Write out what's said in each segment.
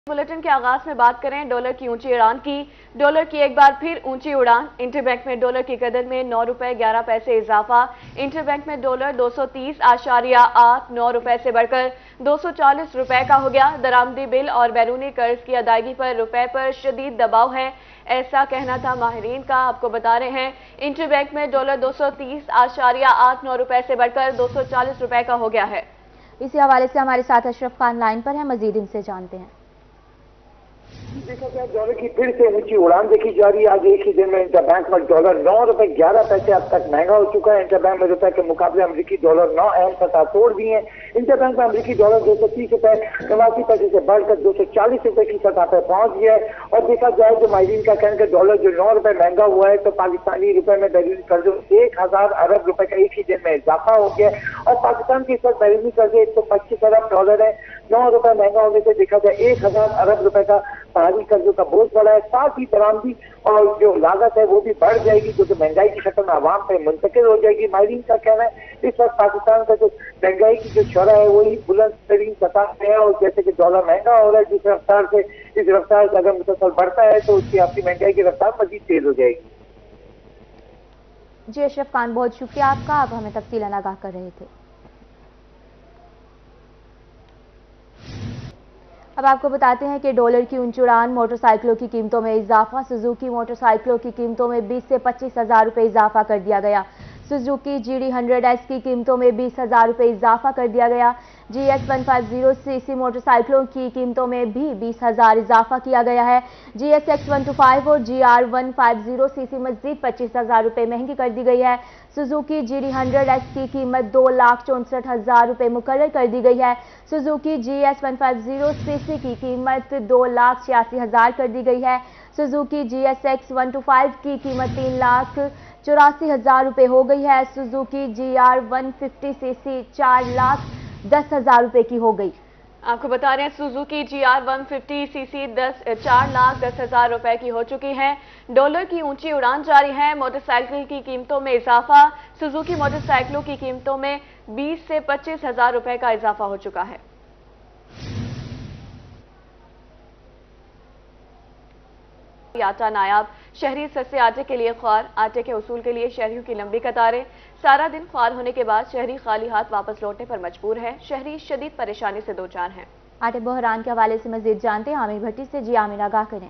Bulletin के आगाज में बात करें डॉलर की ऊंची उड़ान की। डॉलर की एक बार फिर ऊंची उड़ान। इंटरबैंक में डॉलर की कदर में 9 रुपए 11 पैसे इजाफा। इंटरबैंक में डॉलर 230.89 रुपए से बढ़कर 240 रुपए का हो गया। दरामदी बिल और बैरूनी कर्ज की अदायगी पर रुपए पर शदीद दबाव है, ऐसा कहना था माहिरीन का। आपको बता रहे हैं इंटरबैंक में डॉलर 230.89 रुपए से बढ़कर 240 रुपए का हो गया है। इसी हवाले से हमारे साथ अशरफ खान लाइन पर हैं, मजीद इनसे जानते हैं। देखा जाए डॉलर की फिर से ऊंची उड़ान देखी जा रही है। आज एक ही दिन में इंटरबैंक में डॉलर 9 रुपए 11 पैसे अब तक महंगा हो चुका है। इंटरबैंक में रुपए के मुकाबले अमरीकी डॉलर 9 अहम सतह तोड़ दिए हैं। इंटरबैंक में अमरीकी डॉलर 230 रुपए 89 पैसे से बढ़कर 240 रुपए की सतह पर पहुंच गया है। और देखा जाए तो माहिरीन का कहना है डॉलर जो 9 रुपए महंगा हुआ है तो पाकिस्तानी रुपए में बैरूनी कर्जों 1000 अरब रुपए का एक ही दिन में इजाफा हो गया है। और पाकिस्तान के इस वक्त बैरूनी कर्जे 125 अरब डॉलर है। 9 रुपए महंगा होने से देखा जाए 1000 अरब रुपए का बाहरी कर्जों का बोझ बढ़ा है। साथ ही दरामदी और जो लागत है वो भी बढ़ जाएगी, जो कि महंगाई की शक्ल में आवाम पे मुंतकिल हो जाएगी। माहिरीन का कहना है इस वक्त पाकिस्तान का जो महंगाई की जो शरह है वही बुलंद तरीन सतह पे है। और जैसे कि डॉलर महंगा हो रहा है, जिस रफ्तार से इस रफ्तार से अगर मुसलसल बढ़ता है तो उसकी आपकी महंगाई की रफ्तार मजीद तेज हो जाएगी। जी अशरफ खान, बहुत शुक्रिया आपका, आप हमें तफसीलन आगाह कर रहे थे। अब आपको बताते हैं कि डॉलर की ऊंची उड़ान, मोटरसाइकिलों की कीमतों में इजाफा। सुजुकी मोटरसाइकिलों की कीमतों में 20 से 25 हजार रुपए इजाफा कर दिया गया। सुजुकी GD 100S की कीमतों में 20 हजार रुपए इजाफा कर दिया गया। GS 150 सीसी मोटरसाइकिलों की कीमतों में भी 20 हजार इजाफा किया गया है। GSX 125 और GR 150 सीसी मजीद 25 हजार रुपए महंगी कर दी गई है। सुजुकी GD 100S की कीमत 2,64,000 रुपए मुकर्रर कर दी गई है। सुजुकी GS 150 सीसी की कीमत 2,86,000 कर दी गई है। सुजुकी GSX 125 की कीमत 3,84,000 रुपए हो गई है। सुजुकी GR 150 सीसी 4,10,000 रुपए की हो गई। आपको बता रहे हैं सुजुकी GR 150 सीसी 4,10,000 रुपए की हो चुकी है। डॉलर की ऊंची उड़ान जारी है। मोटरसाइकिल की कीमतों में इजाफा। सुजुकी मोटरसाइकिलों की कीमतों में 20 से 25 हजार रुपए का इजाफा हो चुका है। आटा नायाब, शहरी सस्ते आटे के लिए ख्वार। आटे के उसूल के लिए शहरियों की लंबी कतारें। सारा दिन ख्वार होने के बाद शहरी खाली हाथ वापस लौटने पर मजबूर है। शहरी शदीद परेशानी से दो चार हैं। आटे बहरान के हवाले से मजीद जानते हैं आमिर भट्टी से। जी आमिर, आगाह करें।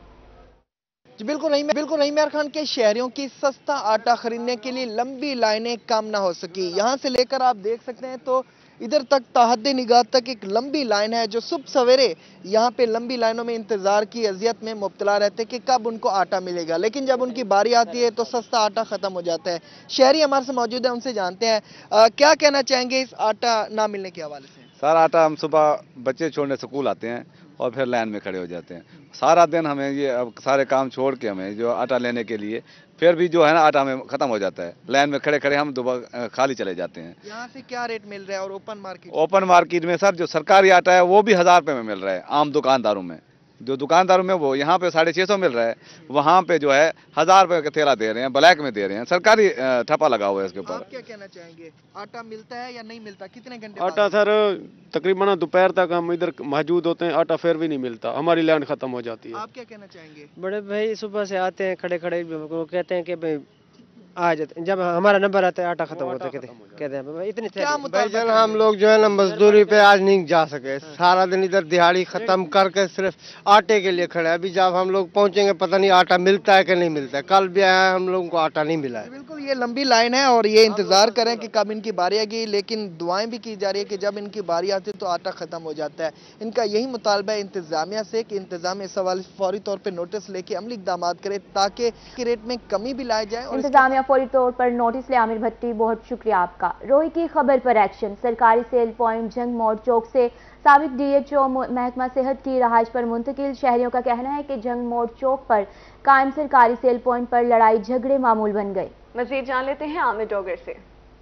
बिल्कुल नहीं इमरान खान के शहरियों की सस्ता आटा खरीदने के लिए लंबी लाइनें कम ना हो सकी। यहाँ से लेकर आप देख सकते हैं तो इधर तक ताहद्दे निगाह तक एक लंबी लाइन है, जो सुबह सवेरे यहाँ पे लंबी लाइनों में इंतजार की अजियत में मुब्तला रहते कि कब उनको आटा मिलेगा। लेकिन जब उनकी बारी आती है तो सस्ता आटा खत्म हो जाता है। शहरी हमारे से मौजूद है, उनसे जानते हैं क्या कहना चाहेंगे इस आटा ना मिलने के हवाले से। सारा आटा हम सुबह बच्चे छोड़ने स्कूल आते हैं और फिर लाइन में खड़े हो जाते हैं। सारा दिन हमें ये अब सारे काम छोड़ के हमें जो आटा लेने के लिए फिर भी जो है ना आटा हमें खत्म हो जाता है। लाइन में खड़े खड़े हम दोबारा खाली चले जाते हैं। यहाँ से क्या रेट मिल रहा है और ओपन मार्केट में सर जो सरकारी आटा है वो भी 1000 रुपये में मिल रहा है। आम दुकानदारों में जो दुकानदारों में वो यहाँ पे 650 मिल रहा है, वहाँ पे जो है 1000 रुपये का थैला दे रहे हैं, ब्लैक में दे रहे हैं। सरकारी ठप्पा लगा हुआ है इसके ऊपर। आप क्या कहना चाहेंगे, आटा मिलता है या नहीं मिलता? कितने घंटे आटा सर तकरीबन दोपहर तक हम इधर मौजूद होते हैं, आटा फिर भी नहीं मिलता, हमारी लाइन खत्म हो जाती है। आप क्या कहना चाहेंगे? बड़े भाई सुबह से आते हैं खड़े खड़े, वो कहते हैं कि भाई आ जाते, जब हमारा नंबर आता है आटा खत्म होता है, कहते हैं भाई इतनी भाईजान हम लोग जो है ना मजदूरी पे आज नहीं जा सके। सारा दिन इधर दिहाड़ी खत्म करके सिर्फ आटे के लिए खड़े। अभी जब हम लोग पहुंचेंगे पता नहीं आटा मिलता है कि नहीं मिलता है। कल भी आया हम लोगों को आटा नहीं मिला है। बिल्कुल ये लंबी लाइन है और ये इंतजार करें कि कब इनकी बारी आएगी। लेकिन दुआएं भी की जा रही है कि जब इनकी बारी आती है तो आटा खत्म हो जाता है। इनका यही मुतालबा है इंतजामिया से कि इंतजामिया इस हवाले से फौरी तौर पर नोटिस लेके अमली इकदाम करे ताकि रेट में कमी भी लाई जाए। इंतजामिया फौरी तौर पर नोटिस ले। आमिर भट्टी, बहुत शुक्रिया आपका। रोही की खबर पर एक्शन। सरकारी सेल पॉइंट जंग मोड़ चौक से साबिक DHO महकमा सेहत की रहायश पर मुंतकिल। शहरियों का कहना है कि जंग मोड़ चौक पर कायम सरकारी सेल पॉइंट पर लड़ाई झगड़े मामूल बन गए। मजीद जान लेते हैं आमिर डोगर से।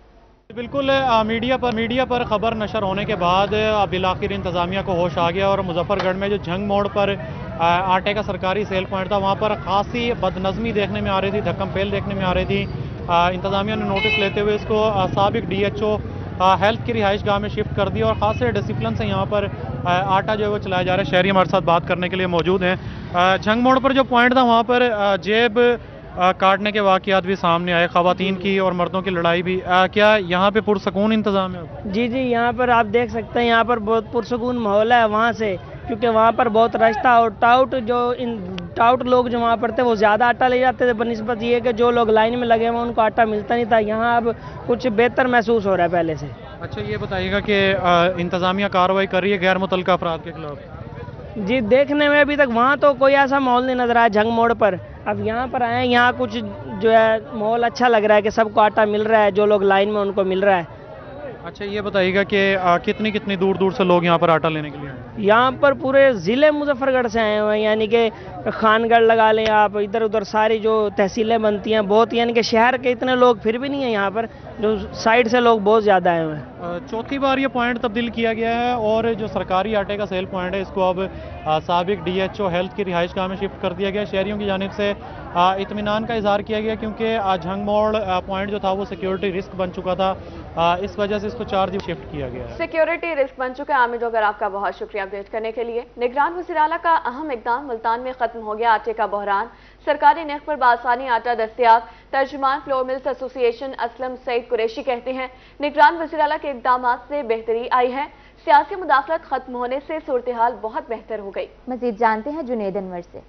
बिल्कुल मीडिया पर खबर नशर होने के बाद बिल आखिर इंतजामिया को होश आ गया और मुजफ्फरगढ़ में जो जंग मोड़ पर आटे का सरकारी सेल पॉइंट था वहाँ पर खासी बदनज़मी देखने में आ रही थी, धक्कम फेल देखने में आ रही थी। इंतजामिया ने नोटिस लेते हुए इसको साबिक DHO हेल्थ की रिहाइश गाह में शिफ्ट कर दिया और ख़ास डिसिप्लिन से यहाँ पर आटा जो है वो चलाया जा रहा है। शहरी हमारे साथ बात करने के लिए मौजूद हैं। झंग मोड़ पर जो पॉइंट था वहाँ पर जेब काटने के वाक़यात भी सामने आए, ख़वातीन की और मर्दों की लड़ाई भी। क्या यहाँ पे पुरसकून इंतज़ाम है? जी जी, यहाँ पर आप देख सकते हैं, यहाँ पर बहुत पुरसकून माहौल है वहाँ से, क्योंकि वहाँ पर बहुत रश था और टाउट लोग जो वहाँ पर थे वो ज़्यादा आटा ले जाते थे बनिस्बत ये कि जो लोग लाइन में लगे हुए उनको आटा मिलता नहीं था। यहाँ अब कुछ बेहतर महसूस हो रहा है पहले से। अच्छा, ये बताइएगा कि इंतज़ामिया कार्रवाई कर रही है गैर मुतल्लका अफराद के खिलाफ? जी, देखने में अभी तक वहाँ तो कोई ऐसा माहौल नहीं नजर आया झंग मोड़ पर। अब यहाँ पर आए, यहाँ कुछ जो है माहौल अच्छा लग रहा है कि सबको आटा मिल रहा है, जो लोग लाइन में उनको मिल रहा है। अच्छा, ये बताइएगा कि कितनी कितनी दूर दूर से लोग यहाँ पर आटा लेने के लिए आए? यहाँ पर पूरे ज़िले मुजफ्फरगढ़ से आए हुए हैं, यानी कि खानगढ़ लगा लें आप, इधर उधर सारी जो तहसीलें बनती हैं बहुत, यानी कि शहर के इतने लोग फिर भी नहीं है यहाँ पर, जो साइड से लोग बहुत ज़्यादा आए हुए हैं। चौथी बार ये पॉइंट तब्दील किया गया है और जो सरकारी आटे का सेल पॉइंट है इसको अब साबिक DHO हेल्थ की रिहाइश गाह में शिफ्ट कर दिया गया। शहरियों की जानिब से इत्मीनान का इजहार किया गया, क्योंकि झंग मोड़ पॉइंट जो था वो सिक्योरिटी रिस्क बन चुका था, इस वजह से इसको 4 दिन शिफ्ट किया गया है। सिक्योरिटी रिस्क बन चुका है। आमिर डोगर, आपका बहुत शुक्रिया अपडेट करने के लिए। निगरान वज़ीर आला का अहम इक़दाम, मुल्तान में खत्म हो गया आटे का बहरान, सरकारी नर्ख पर बासानी आटा दस्तयाब। तर्जुमान flour mills association Aslam Saeed Qureshi कहते हैं निगरान वज़ीर आला के इक़दाम से बेहतरी आई है, सियासी मुदाखलत खत्म होने से सूरत हाल बहुत बेहतर हो गई। मजीद जानते हैं जुनेद अनवर से।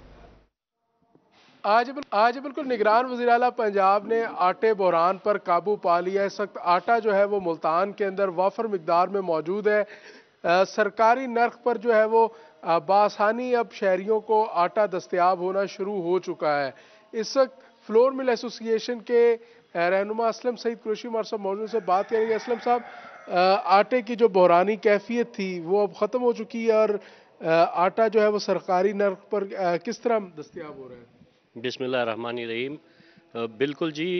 आज बिल्कुल निगरान वज़ीर आला पंजाब ने आटे बहरान पर काबू पा लिया है। इस वक्त आटा जो है वो मुल्तान के अंदर वाफर मिकदार में मौजूद है। सरकारी नर्ख पर जो है वो बासानी अब शहरियों को आटा दस्तयाब होना शुरू हो चुका है। इस वक्त फ्लोर मिल एसोसिएशन के रहनुमा असलम सईद कुरैशी हमारे साथ मौजूद से बात करेंगे। असलम साहब, आटे की जो बहरानी कैफियत थी वो अब ख़त्म हो चुकी है और आटा जो है वो सरकारी नर्ख पर किस तरह दस्तयाब हो रहा है? बिस्मिल्लाहिर्रहमानिर्रहीम। बिल्कुल जी,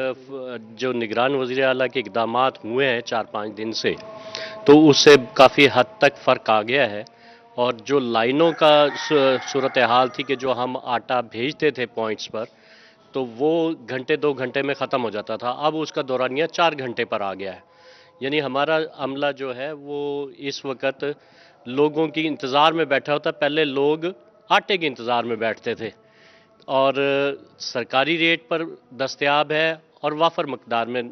जो निगरान वज़ीर आला के इक़दामात हुए हैं 4-5 दिन से, तो उससे काफ़ी हद तक फ़र्क आ गया है। और जो लाइनों का सूरत हाल थी कि जो हम आटा भेजते थे पॉइंट्स पर, तो वो घंटे 2 घंटे में ख़त्म हो जाता था, अब उसका दौरानिया 4 घंटे पर आ गया है। यानी हमारा अमला जो है वो इस वक्त लोगों की इंतज़ार में बैठा होता। पहले लोग आटे के इंतज़ार में बैठते थे और सरकारी रेट पर दस्तयाब है और वाफर मकदार में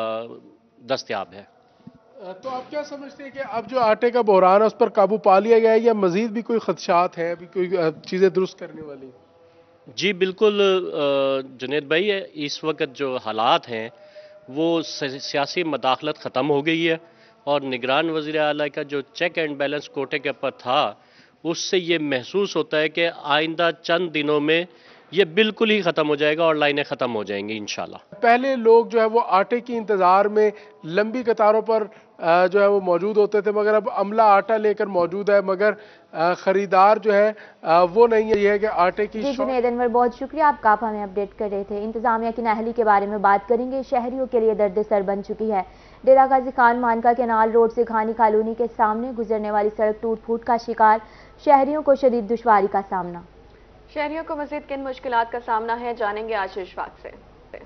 दस्तयाब है। तो आप क्या समझते हैं कि अब जो आटे का बहरान है उस पर काबू पा लिया गया है या मजीद भी कोई खदशात हैं, अभी कोई चीज़ें दुरुस्त करने वाली? जी बिल्कुल जुनेद भाई, इस वक्त जो हालात हैं वो सियासी मदाखलत ख़त्म हो गई है और निगरान वज़ीर आला का जो चेक एंड बैलेंस कोटे के ऊपर था उससे ये महसूस होता है कि आइंदा चंद दिनों में ये बिल्कुल ही ख़त्म हो जाएगा और लाइनें ख़त्म हो जाएंगी इंशाल्लाह। पहले लोग जो है वो आटे की इंतज़ार में लंबी कतारों पर जो है वो मौजूद होते थे, मगर अब अमला आटा लेकर मौजूद है, मगर ख़रीदार जो है वो नहीं है। ये है कि आटे की जुनेद अनवर, बहुत शुक्रिया, आप हमें अपडेट कर रहे थे। इंतजामिया की नाअहली के बारे में बात करेंगे। शहरियों के लिए दर्द सर बन चुकी है। डेरा गाजी खान मानका केनाल रोड से घानी कॉलोनी के सामने गुजरने वाली सड़क टूट फूट का शिकार, शहरियों को शदीद दुश्वारी का सामना। शहरियों को मज़ीद किन मुश्किलात का सामना है, जानेंगे आशीष बाग से।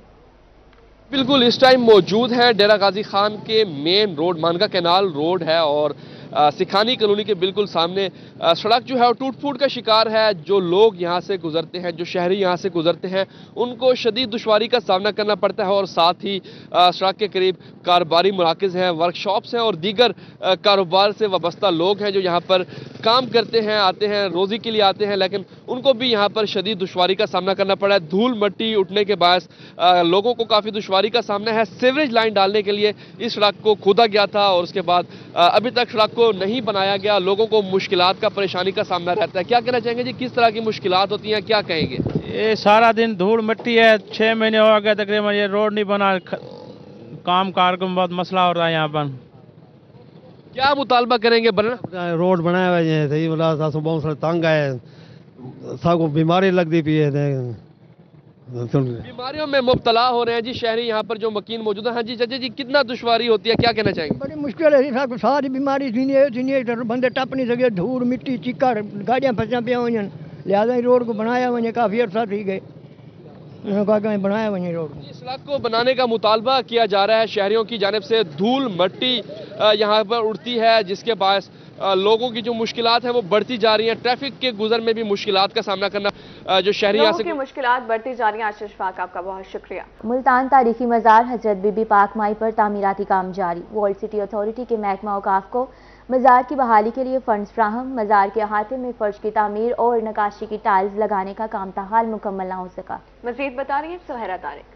बिल्कुल इस टाइम मौजूद है डेरा गाजी खान के main road, Manka canal road है और सिखानी कॉलोनी के बिल्कुल सामने सड़क जो है वो टूट फूट का शिकार है। जो लोग यहाँ से गुजरते हैं, जो शहरी यहाँ से गुजरते हैं, उनको शदीद दुश्वारी का सामना करना पड़ता है। और साथ ही सड़क के करीब कारोबारी मराकज़ हैं, वर्कशॉप्स हैं और दीगर कारोबार से वाबस्ता लोग हैं जो यहाँ पर काम करते हैं, आते हैं, रोज़ी के लिए आते हैं, लेकिन उनको भी यहाँ पर शदीद दुश्वारी का सामना करना पड़ा है। धूल मट्टी उठने के बायस लोगों को काफ़ी दुश्वारी का सामना है। सीवरेज लाइन डालने के लिए इस सड़क को खोदा गया था और उसके बाद अभी तक सड़क को नहीं बनाया गया। लोगों को मुश्किलात का, परेशानी का सामना रहता है। क्या कहना चाहेंगे जी, किस तरह की मुश्किलात होती हैं, क्या कहेंगे? ये सारा दिन धूल मिट्टी है, 6 महीने हो गए तकरीबन ये रोड नहीं बना, काम कार का बहुत मसला हो रहा है यहाँ पर। क्या मुतालबा करेंगे? बनना रोड बनाया हुआ है, सही बोला, बहुत सारे तंग है, सबको बीमारी लगती पी है, बीमारियों में मुब्तला हो रहे हैं जी शहरी यहाँ पर जो मकीन मौजूद है। हाँ जी चाचा जी, कितना दुश्वारी होती है, क्या कहना चाहेंगे? बड़ी मुश्किल है साहब, सारी बीमारी बंदे टप नहीं सके, धूल मिट्टी चिक्कड़, गाड़ियाँ फंसा पिया हुई, लिहाजा रोड को बनाया हुआ काफ़ी अर्सा थी गए, बनाया हुआ रोड को। इस सड़क को बनाने का मुतालबा किया जा रहा है शहरियों की जानिब से। धूल मट्टी यहाँ पर उड़ती है जिसके बायस लोगों की जो मुश्किलात है वो बढ़ती जा रही हैं। ट्रैफिक के गुजर में भी मुश्किलात का सामना करना जो शहरी लोगों की मुश्किलात बढ़ती जा रही हैं। आशीष पाक, आपका बहुत शुक्रिया। मुल्तान तारीखी मज़ार हजरत बीबी पाक माई पर तामीराती काम जारी। वर्ल्ड सिटी अथॉरिटी के महकमा औकाफ को मज़ार की बहाली के लिए फंड्स फ्राहम। मज़ार के अहाते में फर्श की तामीर और नकाशी की टाइल्स लगाने का काम ताहाल मुकम्मल न हो सका। मजीद बता रही है सुहैरा तारिक।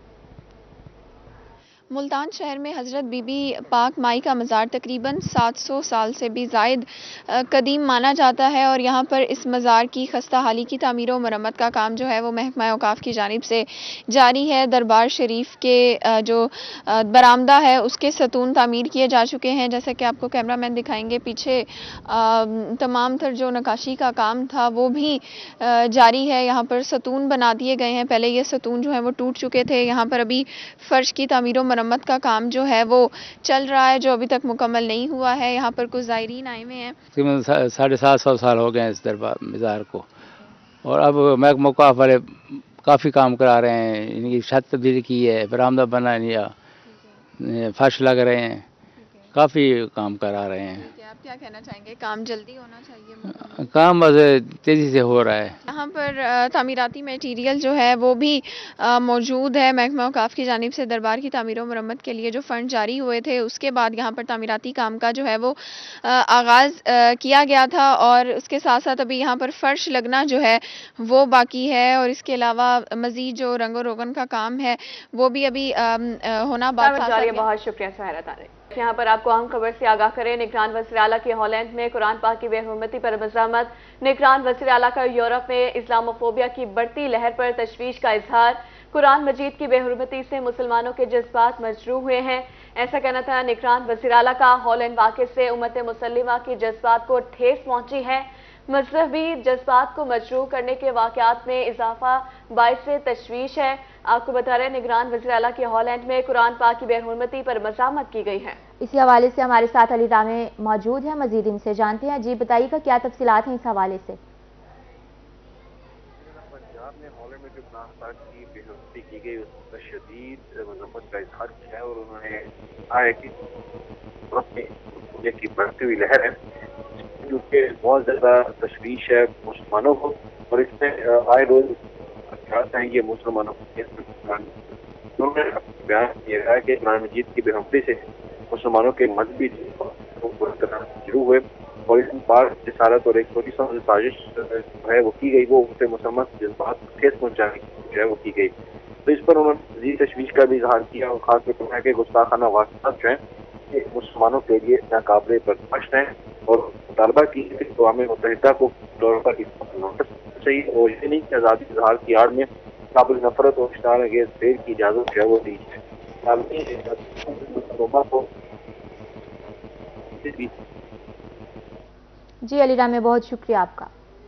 मुल्तान शहर में हज़रत बीबी पाक माई का मज़ार तकरीबन 700 साल से भी ज़ायद कदीम माना जाता है और यहाँ पर इस मज़ार की खस्ता हाली की तामीर व मरम्मत का काम जो है वो महकमा औकाफ की जानिब से जारी है। दरबार शरीफ के जो बरामदा है उसके सतून तामीर किए जा चुके हैं, जैसा कि आपको कैमरामैन दिखाएंगे पीछे। तमाम तर जो नकाशी का काम था वो भी जारी है। यहाँ पर सतून बना दिए गए हैं। पहले ये सतून जो है वो टूट चुके थे। यहाँ पर अभी फ़र्श की तामीर व मरम्मत का काम जो है वो चल रहा है, जो अभी तक मुकम्मल नहीं हुआ है। यहाँ पर कुछ ज़ायरीन आए हुए हैं। 750 साल हो गए इस दरबार मज़ार को, और अब महकमा औकाफ वाले काफ़ी काम करा रहे हैं। इनकी छत तब्दील की है, बरामदा बना लिया, फर्श लग रहे हैं, काफ़ी काम करा रहे हैं। आप क्या कहना चाहेंगे, काम जल्दी होना चाहिए? काम बस तेज़ी से हो रहा है। यहाँ पर तामीराती मटीरियल जो है वो भी मौजूद है। महकमा औकाफ की जानिब से दरबार की तामीर व मरम्मत के लिए जो फ़ंड जारी हुए थे उसके बाद यहाँ पर तामीराती काम का जो है वो आगाज़ किया गया था, और उसके साथ साथ अभी यहाँ पर फ़र्श लगना जो है वो बाकी है, और इसके अलावा मज़ीद जो रंगो रोगन का काम है वो भी अभी होना बाकी है। बहुत शुक्रिया सुहैरा तारिक। यहाँ पर आपको अहम खबर से आगाह करें। निगरान वज़ीर आला की हॉलैंड में कुरान पाक की बेहुरमती पर मज़ामत। निगरान वज़ीर आला का यूरोप में इस्लामोफोबिया की बढ़ती लहर पर तशवीश का इजहार। कुरान मजीद की बेहुरमती से मुसलमानों के जज्बात मजरूह हुए हैं, ऐसा कहना था निगरान वज़ीर आला का। हॉलैंड वाक़े से उम्मत मुसल्लिमा की जज्बात को ठेस पहुंची है। मजहबी जज्बात को मजरूह करने के वाक़यात में इजाफा बाइस तशवीश है। आपको बता रहे निगरान वज़ीर आला की हॉलैंड में कुरान पाक की बेहुरमती पर मज़ामत की गई है। इसी हवाले से हमारे साथ अली रामे मौजूद है, मजीद इनसे जानते हैं। जी बताइएगा क्या तफसीलात हैं इस हवाले से। पंजाब में हॉलैंड में जो कुरान पाक की बेहुरमती की गई उस पर शदीद मजम्मत का इजहार किया है, और उन्होंने कहा है कि बढ़ती हुई लहर है क्योंकि बहुत ज्यादा तशवीश है मुसलमानों को, और इसमें आए रोज हैं ये मुसलमानों को। उन्होंने बयान किया है कि कुरान मजीद की बेहुरमती से मुसलमानों के मजहबी शुरू हुए, और इस बार जसारत और एक छोटी सी साजिश है वो की गई, वो उनसे मुसलमान जज्बात को ठेस पहुंचाने की जो है वो की गई। तो इस पर उन्होंने मजीद तशवीश का भी इजहार किया, और खासतौर पर के गुस्ताखाना वाक़यात जो है मुसलमानों के लिए नाकाबिले बर्दाश्त हैं, और मुतालबा की अक़वाम मुत्तहिदा को तौर पर नोटिस चाहिए, और ये नहीं कि आज़ादी इजहार की आड़ में काबिल नफरत और इश्तार अंगेज़ फेर की इजाज़त जो है वो दी है। जी अली रामे, बहुत शुक्रिया आपका।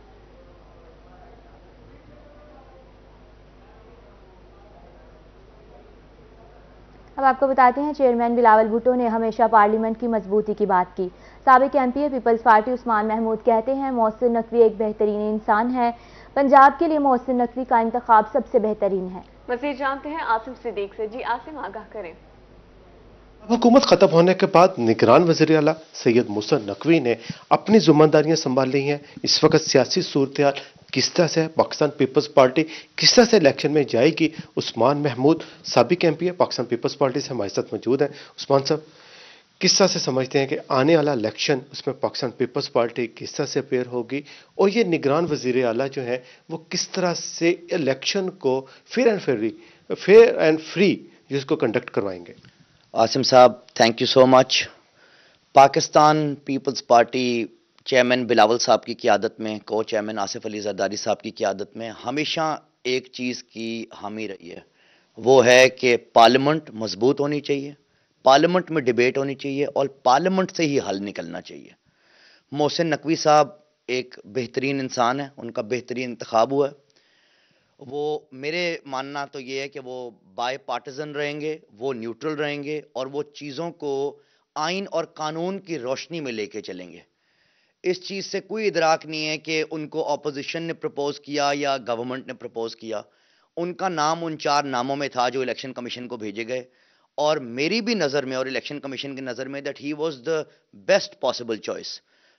अब आपको बताते हैं चेयरमैन बिलावल भुट्टो ने हमेशा पार्लियामेंट की मजबूती की बात की। साबिक MP peoples party Usman Mahmood कहते हैं मोहसिन नकवी एक बेहतरीन इंसान है, पंजाब के लिए मोहसिन नकवी का इंतखाब सबसे बेहतरीन है। मज़ीद जानते हैं आसिम सिद्दीक से। जी आसिम, आगाह करें। हुकूमत खत्म होने के बाद निगरान वज़ीर आला सैयद मोहसिन नकवी ने अपनी जिम्मेदारियां संभाल ली हैं। इस वक्त सियासी सूरत किस तरह से पाकिस्तान पीपल्स पार्टी किस तरह से इलेक्शन में जाएगी, उस्मान महमूद साबिक एमपी है, पाकिस्तान पीपल्स पार्टी से हमारे साथ मौजूद हैं। उस्मान साहब, किस तरह से समझते हैं कि आने वाला इलेक्शन उसमें पाकिस्तान पीपल्स पार्टी किस तरह से अपेयर होगी, और ये निगरान वज़ीर आला जो है वो किस तरह से इलेक्शन को फेयर एंड फ्री जिसको कंडक्ट करवाएंगे? Asim sahab, thank you so much. Pakistan peoples party chairman Bilawal sahab की क़ियादत में, को चेयरमैन आसिफ अली जरदारी साहब की क़ियादत में हमेशा एक चीज़ की हामी रही है, वो है कि पार्लियामेंट मजबूत होनी चाहिए, पार्लियामेंट में डिबेट होनी चाहिए, और पार्लियामेंट से ही हल निकलना चाहिए। मोहसिन नकवी साहब एक बेहतरीन इंसान है, उनका बेहतरीन इंतखाब हुआ है। वो मेरे मानना तो ये है कि वो बाय पार्टिजन रहेंगे, वो न्यूट्रल रहेंगे, और वो चीज़ों को आइन और कानून की रोशनी में लेके चलेंगे। इस चीज़ से कोई इदराक नहीं है कि उनको अपोजिशन ने प्रपोज किया या गवर्नमेंट ने प्रपोज किया। उनका नाम उन 4 नामों में था जो इलेक्शन कमीशन को भेजे गए, और मेरी भी नज़र में और इलेक्शन कमीशन की नज़र में that he was the best possible choice.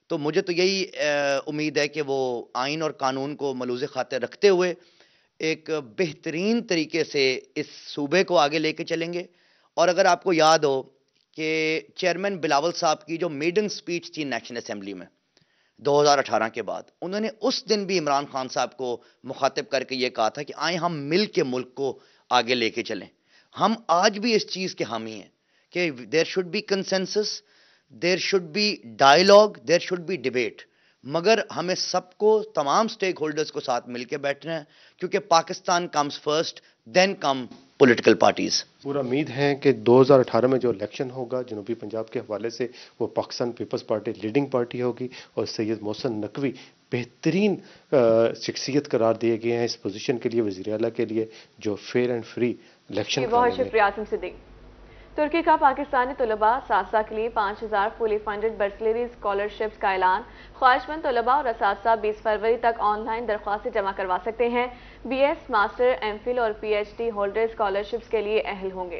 तो मुझे तो यही उम्मीद है कि वो आइन और कानून को मलूज़े खातिर रखते हुए एक बेहतरीन तरीके से इस सूबे को आगे लेके चलेंगे। और अगर आपको याद हो कि चेयरमैन बिलावल साहब की जो मेडन स्पीच थी नेशनल असेंबली में 2018 के बाद, उन्होंने उस दिन भी इमरान खान साहब को मुखातिब करके ये कहा था कि आए हम मिल के मुल्क को आगे लेके चलें। हम आज भी इस चीज़ के हामी हैं कि there should be consensus, there should be dialogue, there should be debate, मगर हमें सबको तमाम स्टेक होल्डर्स को साथ मिलकर बैठना है, क्योंकि Pakistan comes first, then come political parties. पूरा उम्मीद है कि 2018 में जो इलेक्शन होगा जनूबी पंजाब के हवाले से वो Pakistan peoples party leading party होगी और सैयद मोहसिन नकवी बेहतरीन शख्सियत करार दिए गए हैं इस पोजीशन के लिए, वज़ीर आला के लिए, जो फेयर एंड फ्री इलेक्शन। बहुत शुक्रिया आसिम सिद्दीक। तुर्की का पाकिस्तानी तलबा सासा के लिए 5000 फुली फंडेड बर्सलरी स्कॉलरशिप्स का ऐलान। ख्वाहिशमंद तलबा और असातिज़ा 20 फरवरी तक ऑनलाइन दरख्वास्तें जमा करवा सकते हैं। BS, मास्टर, MPhil और PhD होल्डर स्कॉलरशिप्स के लिए अहल होंगे।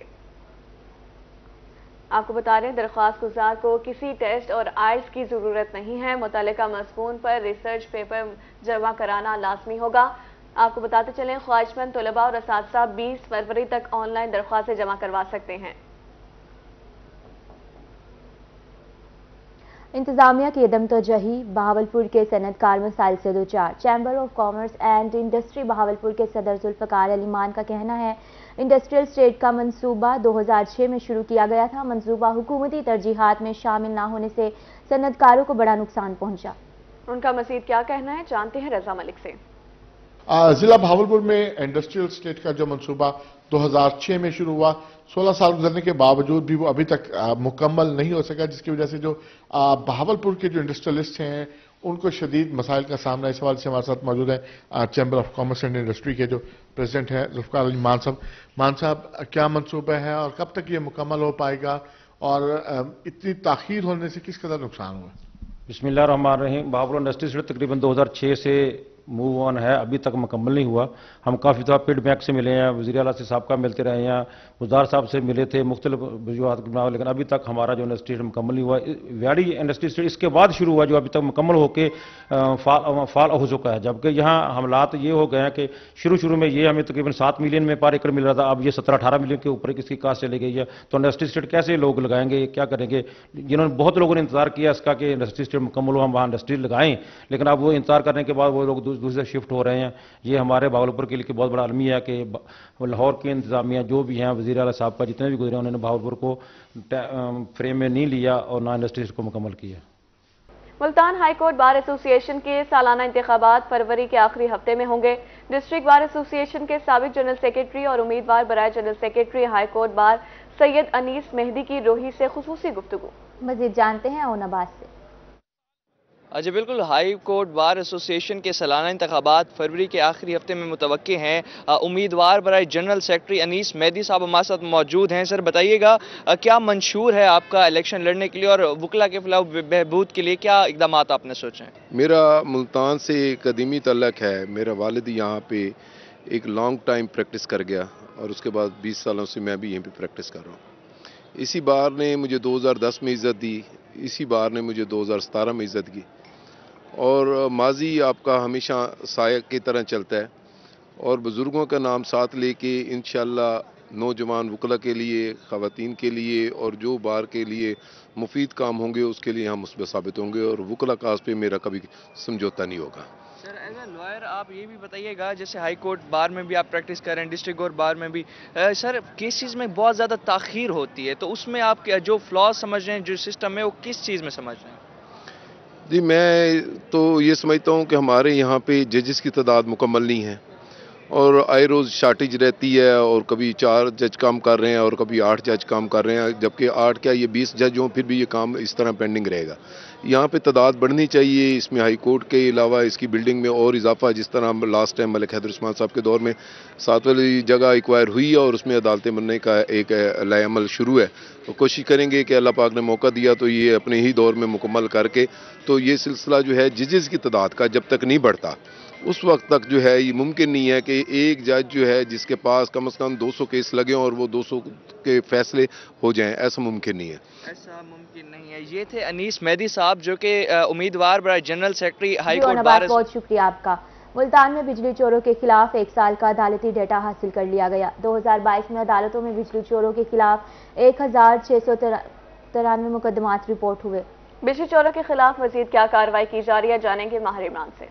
आपको बता रहे हैं दरख्वास्त गुजार को किसी टेस्ट और आइल्स की ज़रूरत नहीं है। मुतल्लिका मज़मून पर रिसर्च पेपर जमा कराना लाजमी होगा। आपको बताते चलें ख्वाहिशमंद तलबा और असातिज़ा 20 फरवरी तक ऑनलाइन दरख्वास्तें जमा करवा सकते हैं। इंतजामिया की अदम तोजही, बहावलपुर के सनतकार मसाइल से दो चार। Chamber of commerce and industry Bahawalpur के सदर जुल्फ़कार अली मान का कहना है इंडस्ट्रियल स्टेट का मंसूबा 2006 में शुरू किया गया था। मंसूबा हुकूमती तरजीहात में शामिल ना होने से सनतकारों को बड़ा नुकसान पहुंचा। उनका मजीद क्या कहना है जानते हैं रजा मलिक से। जिला बहावलपुर में इंडस्ट्रियल स्टेट का जो मंसूबा 2006 में शुरू हुआ, 16 साल गुजरने के बावजूद भी वो अभी तक मुकम्मल नहीं हो सका, जिसकी वजह से जो बहावलपुर के जो इंडस्ट्रियलिस्ट हैं उनको शदीद मसाइल का सामना। इस सवाल से हमारे साथ मौजूद है chamber of commerce and industry के जो प्रेसिडेंट हैं जुल्फ़कार अली मान साहब। मान साहब, क्या मंसूबा है और कब तक ये मुकम्मल हो पाएगा और इतनी ताख़ीर होने से किस कदर नुकसान हुआ? बिस्मिल्लाहिर्रहमानिर्रहीम। बहावलपुर इंडस्ट्री स्टेट तकरीबन 2006 से मूव ऑन है, अभी तक मुकम्मल नहीं हुआ। हम काफ़ी दफ़ा फीडबैक से मिले हैं, वज़ीर आला से साहब मिलते रहे हैं, वज़ार साहब से मिले थे मुख्तलिफ वजूहात के बिना, लेकिन अभी तक हमारा जो इंडस्ट्री मुकम्मल नहीं हुआ। व्याड़ी इंडस्ट्री स्टेट इसके बाद शुरू हुआ जो अभी तक मुकम्मल होकर फाल हो चुका है, जबकि यहाँ हालात ये हो गए हैं कि शुरू में ये हमें तकरीबन 7 मिलियन में पर एकड़ मिल रहा था, अब ये 17-18 मिलियन के ऊपर इसकी कास्ट चली गई है। तो इंडस्ट्री स्टेट कैसे लोग लगाएंगे, क्या करेंगे? जिन्होंने बहुत लोगों ने इंतजार किया इसका कि इंडस्ट्री स्टेट मुकम्मल हो, हम वहाँ इंडस्ट्री लगाएं, लेकिन अब वो इंतजार करने के बाद वो लोग दूसरे शिफ्ट हो रहे हैं। ये हमारे बहावलपुर के लिए बहुत बड़ा अलमी है कि लाहौर की इंतजामिया जो भी हैं, वज़ीर आला साहब का जितने भी गुजरे उन्होंने बहावलपुर को फ्रेम में नहीं लिया और ना इंडस्ट्रीज को मुकम्मल किया। Multan high court bar association के सालाना इंतखाबात फरवरी के आखिरी हफ्ते में होंगे। डिस्ट्रिक्ट बार एसोसिएशन के साबिक जनरल सेक्रेटरी और उम्मीदवार बराए general secretary high court bar Syed Anees Mehdi की रोही से खुसूसी गुफ्तगू। मज़ीद जानते हैं ओनाबाद से। जी बिल्कुल, हाई कोर्ट बार एसोसिएशन के सालाना इंतखाबात फरवरी के आखिरी हफ्ते में मुतवक्के हैं। उम्मीदवार बराए जनरल सेक्रेटरी अनीस मेहदी साहब हमारे साथ मौजूद हैं। सर बताइएगा क्या मंशूर है आपका इलेक्शन लड़ने के लिए और वकला के फलाह बहबूद के लिए क्या इकदाम आपने सोचे हैं? मेरा मुल्तान से कदीमी तल्लक है। मेरा वालिद यहाँ पे एक लॉन्ग टाइम प्रैक्टिस कर गया और उसके बाद 20 सालों से मैं भी यहीं पर प्रैक्टिस कर रहा हूँ। इसी बार ने मुझे 2010 में इज़्ज़त दी, इसी बार ने मुझे 2017 में इज़्ज़त की और माजी आपका हमेशा साया की तरह चलता है और बुज़ुर्गों का नाम साथ लेके इंशाअल्लाह नौजवान वकला के लिए, ख़वातीन के लिए और जो बार के लिए मुफीद काम होंगे उसके लिए हम उसमें साबित होंगे और वकला काज पे मेरा कभी समझौता नहीं होगा। सर एज ए लॉयर आप ये भी बताइएगा, जैसे हाई कोर्ट बार में भी आप प्रैक्टिस कर रहे हैं, डिस्ट्रिक्ट कोर्ट बार में भी सर केसेस में बहुत ज़्यादा ताख़ीर होती है, तो उसमें आप जो फ्लॉज समझ रहे हैं, जो सिस्टम है वो किस चीज़ में समझ रहे हैं? जी मैं तो ये समझता हूँ कि हमारे यहाँ पे जजेस की तादाद मुकम्मल नहीं है और आए रोज़ शार्टेज रहती है और कभी 4 जज काम कर रहे हैं और कभी 8 जज काम कर रहे हैं, जबकि 8 क्या ये 20 जज हों फिर भी ये काम इस तरह पेंडिंग रहेगा। यहाँ पे तादाद बढ़नी चाहिए। इसमें हाई कोर्ट के अलावा इसकी बिल्डिंग में और इजाफा, जिस तरह लास्ट टाइम मलिक हैदर उस्मान साहब के दौर में 7 वाली जगह एक्वायर हुई है और उसमें अदालतें बनने का एक अमल शुरू है, तो कोशिश करेंगे कि अल्लाह पाक ने मौका दिया तो ये अपने ही दौर में मुकम्मल करके, तो ये सिलसिला जो है जजेस की तादाद का जब तक नहीं बढ़ता उस वक्त तक जो है ये मुमकिन नहीं है कि एक जज जो है जिसके पास कम से कम 200 केस लगे हों और वो 200 के फैसले हो जाएं, ऐसा मुमकिन नहीं है। ऐसा मुमकिन नहीं है। ये थे अनीस मेहदी साहब जो कि उम्मीदवार बराए general secretary high court bar. बहुत शुक्रिया आपका। मुल्तान में बिजली चोरों के खिलाफ 1 साल का अदालती डेटा हासिल कर लिया गया। 2022 में अदालतों में बिजली चोरों के खिलाफ 1693 मुकदमात रिपोर्ट हुए। बिजली चोरों के खिलाफ मजीद क्या कार्रवाई की जा रही है, जानेंगे माहिर इमरान से।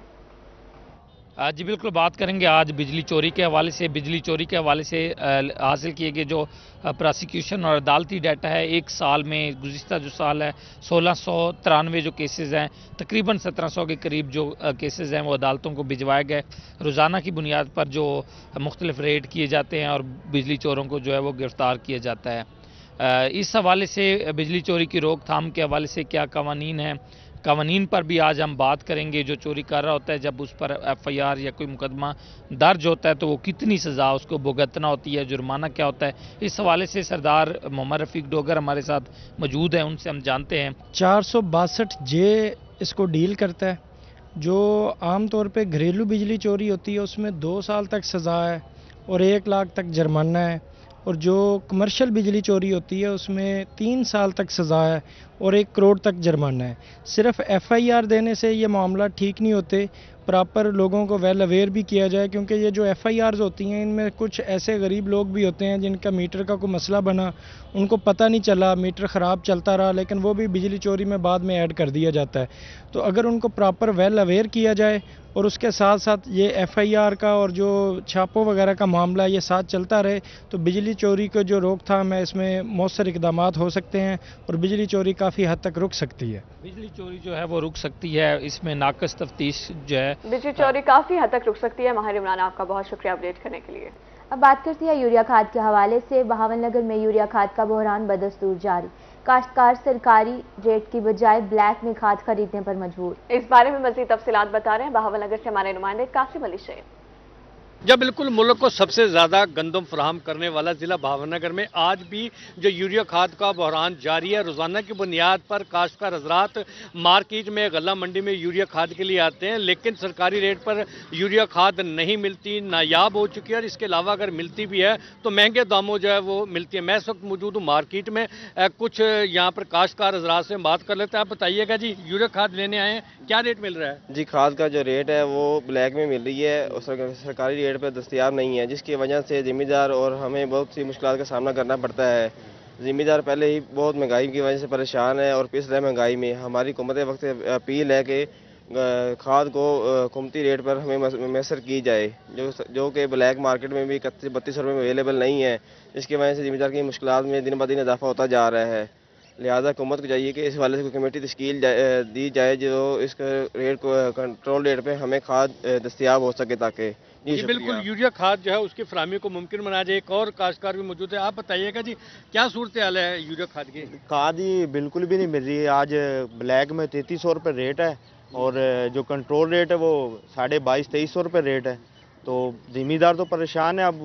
जी बिल्कुल, बात करेंगे आज बिजली चोरी के हवाले से। बिजली चोरी के हवाले से हासिल किए गए जो प्रोसिक्यूशन और अदालती डाटा है, 1 साल में गुज़िश्ता जो साल है 1693 जो केसेस हैं, तकरीबन 1700 के करीब जो केसेस हैं वो अदालतों को भिजवाए गए। रोज़ाना की बुनियाद पर जो मुख्तलिफ रेड किए जाते हैं और बिजली चोरों को जो है वो गिरफ़्तार किया जाता है। इस हवाले से बिजली चोरी की रोकथाम के हवाले से क्या कवानीन हैं, कवानीन पर भी आज हम बात करेंगे। जो चोरी कर रहा होता है, जब उस पर FIR या कोई मुकदमा दर्ज होता है तो वो कितनी सज़ा उसको भुगतना होती है, जुर्माना क्या होता है, इस हवाले से सरदार मोहम्मद रफ़ीक डोगर हमारे साथ मौजूद हैं, उनसे हम जानते हैं। 462J इसको डील करता है। जो आम तौर पे घरेलू बिजली चोरी होती है उसमें 2 साल तक सज़ा है और 1 लाख तक जुर्माना है, और जो कमर्शियल बिजली चोरी होती है उसमें 3 साल तक सज़ा है और 1 करोड़ तक जुर्माना है। सिर्फ FIR देने से ये मामला ठीक नहीं होते, प्रॉपर लोगों को वेल अवेयर भी किया जाए, क्योंकि ये जो FIRs होती हैं इनमें कुछ ऐसे गरीब लोग भी होते हैं जिनका मीटर का कोई मसला बना, उनको पता नहीं चला, मीटर ख़राब चलता रहा, लेकिन वो भी बिजली चोरी में बाद में ऐड कर दिया जाता है। तो अगर उनको प्रॉपर वेल अवेयर किया जाए और उसके साथ साथ ये FIR का और जो छापों वगैरह का मामला ये साथ चलता रहे तो बिजली चोरी को जो रोकथाम है इसमें मौसर इकदाम हो सकते हैं और बिजली चोरी काफ़ी हद तक रुक सकती है। बिजली चोरी जो है वो रुक सकती है, इसमें नाकस तफ्तीश जो है बिजली चोरी काफ़ी हद तक रुक सकती है। माहिर इमरान, आपका बहुत शुक्रिया अपडेट करने के लिए। अब बात करते हैं यूरिया खाद के हवाले से। बहावलनगर में यूरिया खाद का बहरान बदस्तूर जारी। काश्तकार सरकारी रेट की बजाय ब्लैक में खाद खरीदने पर मजबूर। इस बारे में मजीद तफसीलात बता रहे हैं बहावलनगर से हमारे नुमाइंदे कासिम अली शेख। जब बिल्कुल मुल्क को सबसे ज़्यादा गंदम फराहम करने वाला ज़िला बहावलनगर में आज भी जो यूरिया खाद का बहरान जारी है। रोज़ाना की बुनियाद पर काश्तकार हजरात मार्केट में गल्ला मंडी में यूरिया खाद के लिए आते हैं, लेकिन सरकारी रेट पर यूरिया खाद नहीं मिलती, नायाब हो चुकी है, और इसके अलावा अगर मिलती भी है तो महंगे दामों जो है वो मिलती है। मैं इस वक्त मौजूद हूँ मार्केट में, कुछ यहाँ पर काश्तकार हजरात से बात कर लेते हैं। आप बताइएगा जी, यूरिया खाद लेने आए हैं, क्या रेट मिल रहा है? जी, खाद का जो रेट है वो ब्लैक में मिल रही है और सरकारी रेट पर दस्तयाब नहीं है, जिसकी वजह से ज़िम्मेदार और हमें बहुत सी मुश्किलात का सामना करना पड़ता है। ज़िम्मेदार पहले ही बहुत महंगाई की वजह से परेशान है और पिस रहे महंगाई में। हमारी हुकूमत वक्त अपील है कि खाद को हुकूमती रेट पर हमें मैसर की जाए, जो कि ब्लैक मार्केट में भी 31-32 रुपये में अवेलेबल नहीं है, जिसकी वजह से ज़िम्मेदार की मुश्किलात में दिन ब दिन इजाफा होता जा रहा है। लिहाजा हुकूमत को चाहिए कि इस हवाले से कोई कमेटी तश्कील दी जाए जो इस रेट को कंट्रोल रेट पे हमें खाद दस्तयाब हो सके, ताकि जी बिल्कुल यूरिया खाद जो है उसकी फराहमी को मुमकिन बनाया जाए। एक और काश्तकार भी मौजूद है, आप बताइएगा जी क्या सूरत हाल है यूरिया खाद की? खाद ही बिल्कुल भी नहीं मिल रही है। आज ब्लैक में 3300 रुपये रेट है और जो कंट्रोल रेट है वो 2200-2300 रुपये रेट है। तो ज़िम्मेदार तो परेशान है।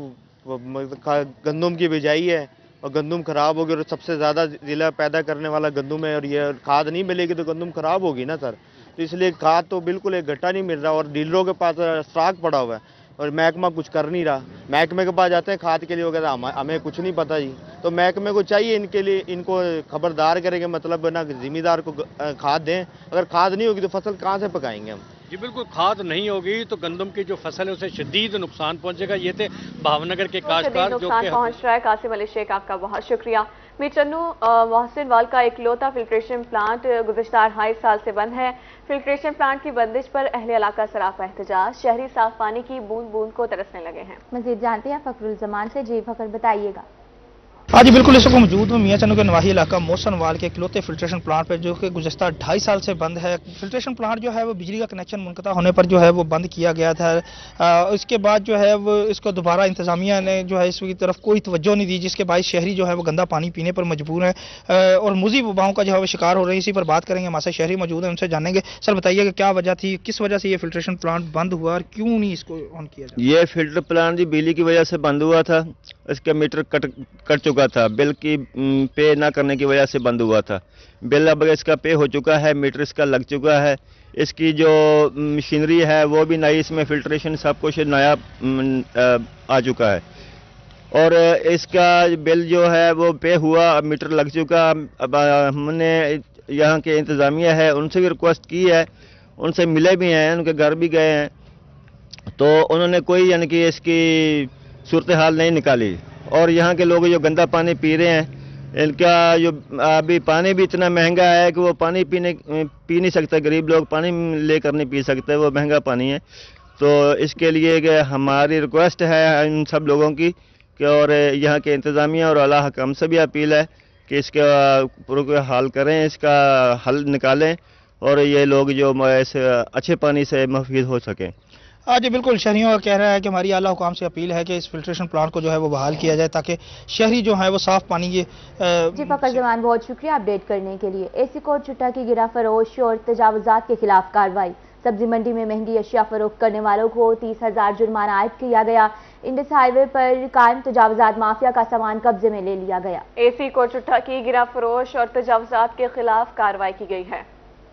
अब गंदम की बिजाई है और गंदम ख़राब होगी और सबसे ज़्यादा ज़िला पैदा करने वाला गंदम है, और ये खाद नहीं मिलेगी तो गंदम ख़राब होगी ना सर। तो इसलिए खाद तो बिल्कुल एक घट्टा नहीं मिल रहा और डीलरों के पास स्टॉक पड़ा हुआ है और महकमा कुछ कर नहीं रहा। महकमे के पास जाते हैं खाद के लिए वगैरह, हमें कुछ नहीं पता जी। तो महकमे को चाहिए इनके लिए, इनको खबरदार करेंगे, मतलब ना ज़िम्मेदार को खाद दें। अगर खाद नहीं होगी तो फसल कहाँ से पकाएंगे हम? जी बिल्कुल, खाद नहीं होगी तो गंदम की जो फसल है उसे शदीद नुकसान पहुंचेगा। ये थे भावनगर के काश्तकार जो कि पहुंच रहा है। कासिम अली शेख, आपका बहुत शुक्रिया। मीचन्नू मोहसिन वाल का इकलौता फिल्ट्रेशन प्लांट गुज़िश्ता 2.5 साल से बंद है। फिल्ट्रेशन प्लांट की बंदिश पर अहले इलाका सरापा एहतजाज। शहरी साफ पानी की बूंद बूंद को तरसने लगे हैं। मजीद जानते हैं फखरुल जमान से। जी फखर, बताइएगा। हाँ जी बिल्कुल, इस वक्त मौजूद हूँ मियाँ चन्नू के नवाही इलाका मोहसिन वाल के इकलौते फिल्ट्रेशन प्लांट पर, जो कि गुज़श्ता 2.5 साल से बंद है। फिल्ट्रेशन प्लांट जो है वो बिजली का कनेक्शन मुनक़ता होने पर जो है वो बंद किया गया था। इसके बाद जो है वो इसको दोबारा इंतज़ामिया ने जो है इसकी तरफ कोई तवज्जो नहीं दी, जिसके बाद शहरी जो है वो गंदा पानी पीने पर मजबूर है और मुज़ी वबाओं का जो है वो शिकार हो रही है। इसी पर बात करेंगे, हमारे शहरी मौजूद है, उनसे जानेंगे। सर बताइएगा क्या वजह थी, किस वजह से ये फिल्ट्रेशन प्लांट बंद हुआ और क्यों नहीं इसको ऑन किया जाए? ये फिल्टर प्लांट जी बिजली की वजह से बंद हुआ था। इसका मीटर कट चुका चुका था, बिल की पे ना करने की वजह से बंद हुआ था। बिल अब इसका पे हो चुका है, मीटर इसका लग चुका है, इसकी जो मशीनरी है वो भी नई, इसमें फिल्ट्रेशन सब कुछ नया आ चुका है और इसका बिल जो है वो पे हुआ, अब मीटर लग चुका। अब हमने यहाँ के इंतज़ामिया है उनसे भी रिक्वेस्ट की है, उनसे मिले भी हैं, उनके घर भी गए हैं, तो उन्होंने कोई यानी कि इसकी सूरत हाल नहीं निकाली। और यहाँ के लोग जो गंदा पानी पी रहे हैं, इनका जो अभी पानी भी इतना महंगा है कि वो पानी पी नहीं सकता, गरीब लोग पानी लेकर नहीं पी सकते, वो महंगा पानी है। तो इसके लिए हमारी रिक्वेस्ट है इन सब लोगों की कि और यहाँ के इंतज़ामिया और आला हकाम से भी अपील है कि इसका पूरा हल करें, इसका हल निकालें और ये लोग जो इस अच्छे पानी से मुफीद हो सकें। आज बिल्कुल शहरियों का कह रहा है कि हमारी आला हुकाम से अपील है कि इस फिल्ट्रेशन प्लांट को जो है वो बहाल किया जाए ताकि शहरी जो है वो साफ पानी के जी फ़खर जमान, बहुत शुक्रिया अपडेट करने के लिए। एसी कोट चुट्टा की गिरा फरोश और तजावुजात के खिलाफ कार्रवाई। सब्जी मंडी में महंगी अशिया फरोख्त करने वालों को 30,000 जुर्माना आयद किया गया। इंडस हाईवे पर कायम तजावुजात माफिया का सामान कब्जे में ले लिया गया। एसी कोट चुट्टा की गिरा फरोश और तजावुजात के खिलाफ कार्रवाई की गई है।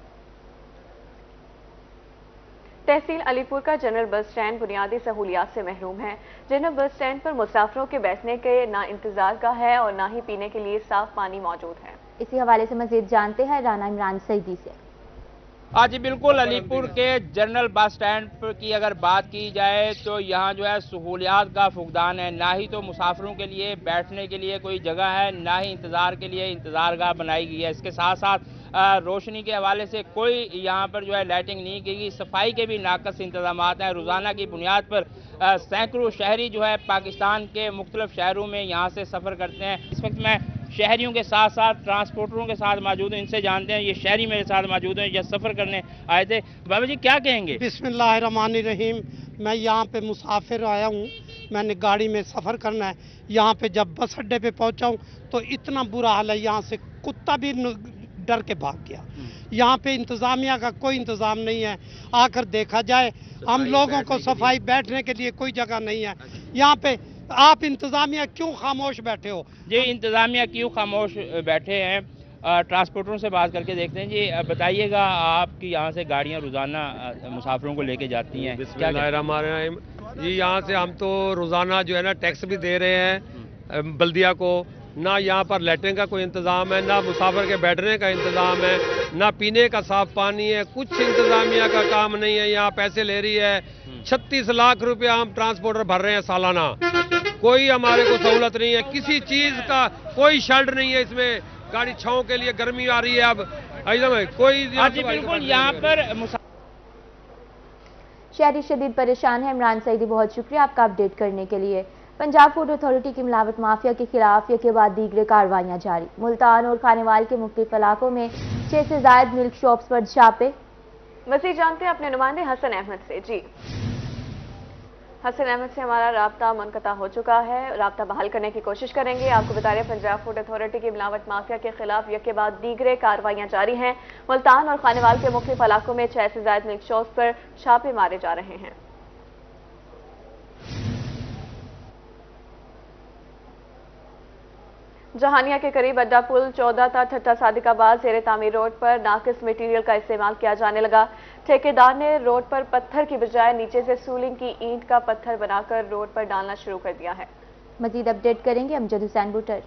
तहसील अलीपुर का जनरल बस स्टैंड बुनियादी सहूलियात से महरूम है। जनरल बस स्टैंड पर मुसाफिरों के बैठने के ना इंतजार का है और ना ही पीने के लिए साफ पानी मौजूद है। इसी हवाले से मजीद जानते हैं राना इमरान सईदी से। आज बिल्कुल अलीपुर के जनरल बस स्टैंड की अगर बात की जाए तो यहाँ जो है सहूलियात का फुकदान है। ना ही तो मुसाफिरों के लिए बैठने के लिए कोई जगह है, ना ही इंतज़ार के लिए इंतज़ारगाह बनाई गई है। इसके साथ साथ रोशनी के हवाले से कोई यहाँ पर जो है लाइटिंग नहीं की गई। सफाई के भी नाकस इंतजाम हैं। रोज़ाना की बुनियाद पर सैकड़ों शहरी जो है पाकिस्तान के मुख्तलिफ शहरों में यहाँ से सफ़र करते हैं। इस वक्त मैं शहरियों के साथ साथ ट्रांसपोर्टरों के साथ मौजूद हैं, इनसे जानते हैं। ये शहरी मेरे साथ मौजूद हैं, ये सफ़र करने आए थे। बाबा जी क्या कहेंगे? बिस्मिल्लाहिर्रहमानिर्रहीम। मैं यहाँ पे मुसाफिर आया हूँ, मैंने गाड़ी में सफ़र करना है। यहाँ पे जब बस अड्डे पे पहुँचा हूँ तो इतना बुरा हाल है, यहाँ से कुत्ता भी डर के भाग गया। यहाँ पे इंतज़ामिया का कोई इंतज़ाम नहीं है। आकर देखा जाए, हम लोगों को सफाई बैठने के लिए कोई जगह नहीं है यहाँ पे। आप इंतज़ामिया क्यों खामोश बैठे हो? जी इंतज़ामिया क्यों खामोश बैठे हैं? ट्रांसपोर्टरों से बात करके देखते हैं। जी बताइएगा, आपकी यहाँ से गाड़ियाँ रोज़ाना मुसाफिरों को लेके जाती हैं, बिस्मिल्लाहिर्रहमानिर्रहीम। जी यहाँ से हम तो रोज़ाना जो है ना टैक्स भी दे रहे हैं बल्दिया को। ना यहाँ पर लैट्रिन का कोई इंतज़ाम है, ना मुसाफिर के बैठने का इंतज़ाम है, ना पीने का साफ पानी है। कुछ इंतज़ामिया का काम नहीं है। यहाँ पैसे ले रही है 36 लाख रुपया हम ट्रांसपोर्टर भर रहे हैं सालाना। कोई हमारे को सहूलत नहीं है, किसी चीज़ का कोई शेल्टर नहीं है इसमें। गाड़ी छाँव के लिए गर्मी आ रही है, अब एकदम कोई बिल्कुल यहाँ पर शहरी शदीद परेशान है। इमरान सईदी, बहुत शुक्रिया आपका अपडेट करने के लिए। पंजाब फूड अथॉरिटी की मिलावट माफिया के खिलाफ एक के बाद दीगरे कार्रवाइयां जारी। मुल्तान और खानेवाल के मुख्तलिफ इलाकों में 6 से ज़ायद मिल्क शॉप्स पर छापे। मज़ीद जानते हैं अपने नुमाइंदे हसन अहमद से। जी हसन अहमद से हमारा राब्ता मुनक़ता हो चुका है, राब्ता बहाल करने की कोशिश करेंगे। आपको बता रहे पंजाब फूड अथॉरिटी की मिलावट माफिया के खिलाफ एक के बाद दीगरे कार्रवाइयां जारी हैं। मुल्तान और खानेवाल के मुख्तलिफ इलाकों में 6 से ज़ायद मिल्क शॉप्स पर छापे मारे जा रहे हैं। जहानिया के करीब अड्डा पुल 14 था ठट्टा सादिकाबाद ज़ेरे तामीर रोड पर नाकिस मटीरियल का इस्तेमाल किया जाने लगा। ठेकेदार ने रोड पर पत्थर की बजाय नीचे से सूलिंग की ईंट का पत्थर बनाकर रोड पर डालना शुरू कर दिया है। मजीद अपडेट करेंगे अमजद हुसैन बुटर।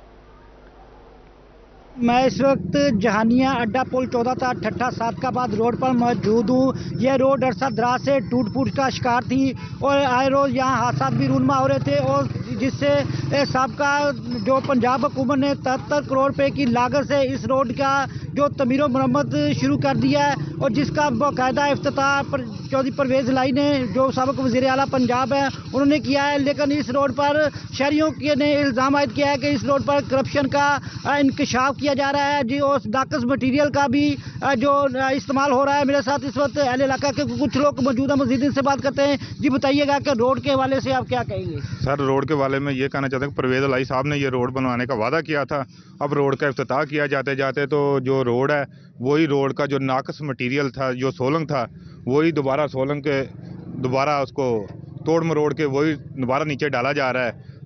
मैं इस वक्त जहानिया अड्डा पुल 14 था ठट्टा सादिकाबाद रोड पर मौजूद हूँ। यह रोड अरसा दराज से टूट फूट का शिकार थी और आए रोज यहाँ हादसा भी रूनमा हो रहे थे और जिससे सबका जो पंजाब हुकूमत ने 73 करोड़ रुपए की लागत से इस रोड का जो तमीर मरम्मत शुरू कर दिया है और जिसका बाकायदा इफ्तिताह चौधरी परवेज लाई ने जो साबिक वज़ीर आला पंजाब है उन्होंने किया है। लेकिन इस रोड पर शहरियों के ने इल्ज़ाम आयद किया है कि इस रोड पर करप्शन का इंकशाफ किया जा रहा है जी और नाकस मटीरियल का भी जो इस्तेमाल हो रहा है। मेरे साथ इस वक्त अहले इलाका के कुछ लोग मौजूद हैं, मज़ीद इनसे बात करते हैं। जी बताइएगा कि रोड के हवाले से आप क्या कहेंगे? सर रोड के वाले में ये कहना चाहते हैं कि परवेज लाई साहब ने ये रोड बनवाने का वादा किया था। अब रोड का इफ्तिताह किया जाते जाते तो जो रोड है वही रोड का जो नाकस मटीरियल था, जो सोलंग था, वही दोबारा सोलंग के दोबारा उसको तोड़ मरोड़ के वही दोबारा नीचे डाला जा रहा है।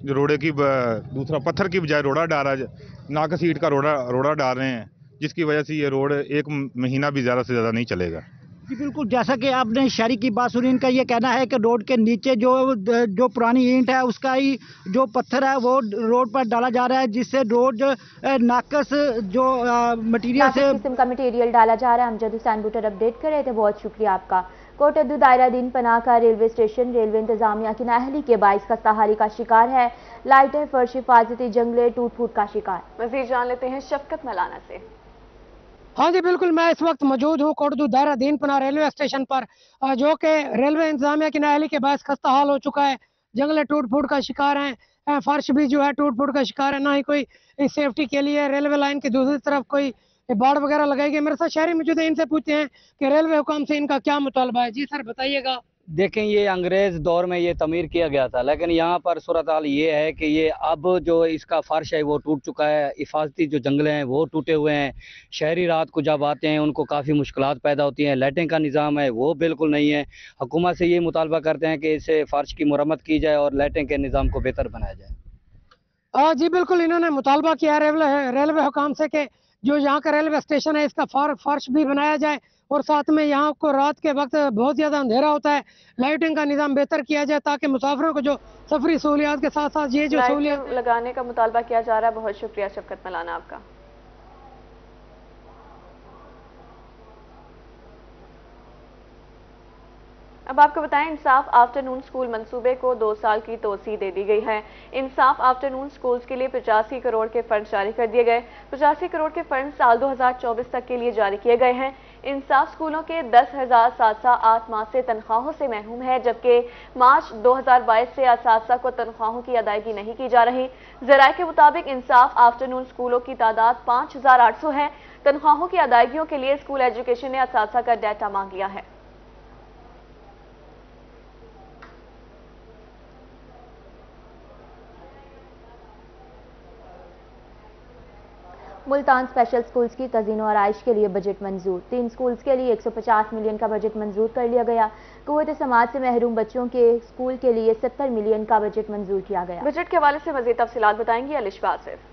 जो रोड़े की दूसरा पत्थर की बजाय रोड़ा डाला, नाकस ईंट का रोड़ा डाल रहे हैं, जिसकी वजह से ये रोड 1 महीना भी ज़्यादा से ज़्यादा नहीं चलेगा। जी बिल्कुल, जैसा कि आपने शहरी की बात सुनी, इनका ये कहना है कि रोड के नीचे जो पुरानी ईंट है उसका ही जो पत्थर है वो रोड पर डाला जा रहा है, जिससे रोड नाकस जो मटीरियल से किस्म का मटीरियल डाला जा रहा है। अमजद हुसैन बुटर अपडेट कर रहे थे, बहुत शुक्रिया आपका। कोटद्दू दायरा दिन पनाह का रेलवे स्टेशन रेलवे इंतजामिया की नाअहली के बाइस खस्ताहाली का शिकार है। लाइटें, फर्श, हिफाजती जंगले टूट फूट का शिकार। मजीद जान लेते हैं शफकत मलाना से। हाँ जी बिल्कुल, मैं इस वक्त मौजूद हूँ कोटद्दू दायरा दीन पनाह रेलवे स्टेशन पर, जो कि रेलवे इंतजामिया की नाअहली के बायस खस्ता हाल हो चुका है। जंगले टूट फूट का शिकार हैं, फर्श भी जो है टूट फूट का शिकार है। ना ही कोई सेफ्टी के लिए रेलवे लाइन की दूसरी तरफ कोई बाड़ वगैरह लगाई गई। मेरे साथ शहरी मौजूद है, इनसे पूछते हैं कि रेलवे हुकाम से इनका क्या मुतालबा है। जी सर बताइएगा। देखें, ये अंग्रेज दौर में ये तमीर किया गया था, लेकिन यहाँ पर सूरत हाल ये है कि ये अब जो इसका फर्श है वो टूट चुका है, हिफाजती जो जंगले हैं वो टूटे हुए हैं। शहरी रात को जब आते हैं उनको काफ़ी मुश्किलात पैदा होती हैं। लाइटिंग का निज़ाम है वो बिल्कुल नहीं है। हुकूमत से ये मुतालबा करते हैं कि इसे फ़र्श की मुरम्मत की जाए और लाइटिंग के निज़ाम को बेहतर बनाया जाए। जी बिल्कुल, इन्होंने मुतालबा किया रेलवे हुकाम से कि जो यहाँ का रेलवे स्टेशन है इसका फर्श भी बनाया जाए, और साथ में यहाँ को रात के वक्त बहुत ज़्यादा अंधेरा होता है, लाइटिंग का निज़ाम बेहतर किया जाए ताकि मुसाफिरों को जो सफरी सहूलियात के साथ साथ ये जो सहूलियात लगाने का मुतालबा किया जा रहा है। बहुत शुक्रिया शफकत मलाना आपका। अब आपको बताएं, इंसाफ आफ्टरनून स्कूल मंसूबे को 2 साल की तोसी दे दी गई है। इंसाफ आफ्टरनून स्कूल्स के लिए 85 करोड़ के फंड जारी कर दिए गए। 85 करोड़ के फंड साल 2024 तक के लिए जारी किए गए हैं। इंसाफ स्कूलों के 10,708 माह से तनख्वाहों से महरूम है, जबकि मार्च 2022 से असातिज़ा को तनख्वाहों की अदायगी नहीं की जा रही। ज़राए के मुताबिक इंसाफ आफ्टरनून स्कूलों की तादाद 5,800 है। तनख्वाहों की अदायगियों के लिए स्कूल एजुकेशन ने असातिज़ा का डाटा मांग लिया है। मुल्तान स्पेशल स्कूल्स की तज़ीन और आइश के लिए बजट मंजूर। 3 स्कूल्स के लिए 150 मिलियन का बजट मंजूर कर लिया गया। कुव्वत समाज से महरूम बच्चों के स्कूल के लिए 70 मिलियन का बजट मंजूर किया गया। बजट के हवाले से मज़ीद तफसीलात बताएंगी अलिशा आसिफ।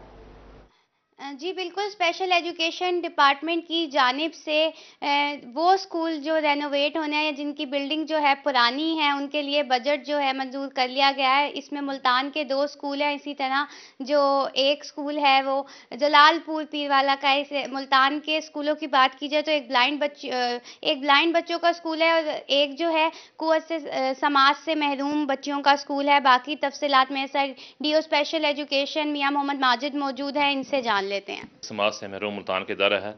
जी बिल्कुल, स्पेशल एजुकेशन डिपार्टमेंट की जानिब से वो स्कूल जो रेनोवेट होने हैं या जिनकी बिल्डिंग जो है पुरानी है उनके लिए बजट जो है मंजूर कर लिया गया है। इसमें मुल्तान के 2 स्कूल हैं, इसी तरह जो एक स्कूल है वो जलालपुर पीरवाला का है। मुल्तान के स्कूलों की बात की जाए तो एक ब्लाइंड बच्चों का स्कूल है और एक जो है कुव्वत से समाज से महरूम बच्चों का स्कूल है। बाकी तफसीलात में सर DO स्पेशल एजुकेशन मियाँ मोहम्मद माजिद मौजूद है, इनसे जान लेते हैं। समाज से महरूम मुल्तान के इदारा है